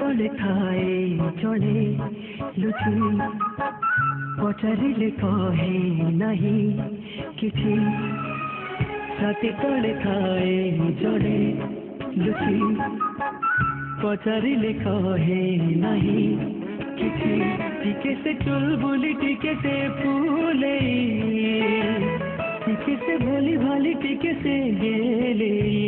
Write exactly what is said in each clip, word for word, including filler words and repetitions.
तले थाए चले लुचि पचारिले कहे नहीं किछि छाती तले थाए चले लुचि पचारिले कहे नहीं किछि टिके से चुलबुली टिके से फूले टिके से भोली भाली टिके से गेले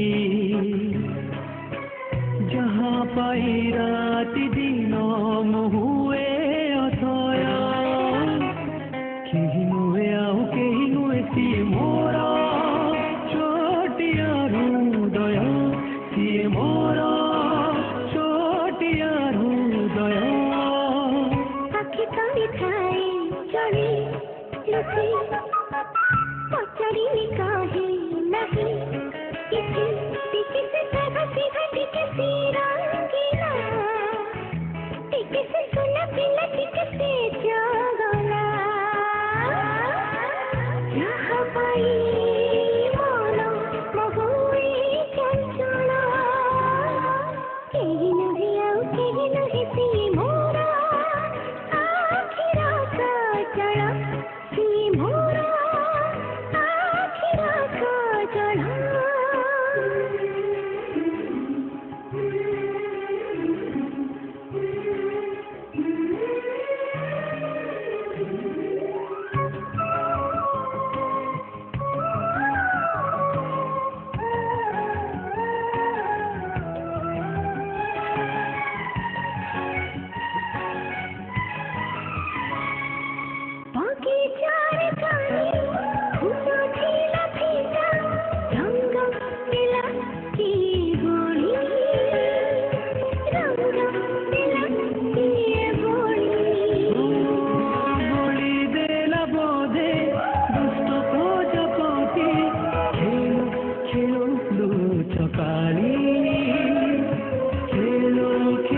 जहाँ पाई रात दिन मुहुए अथया कहीं नुए आओ कहीं नुए सी मोरा छोटिया हृदय सी मोरा छोटिया हृदय आखि तले थाए चले लुचि पचारिले कहे नहीं किछि टिके से हंसी टिके से रंगीला टिके से सुना पिला टिके से जागला जहाँ पाई मोनो महुए चंचला कहीं नहीं आओ कहीं नहीं सी मोरा आखिरा का चढ़ा सी मोरा आखिरा का चढ़ा खेलो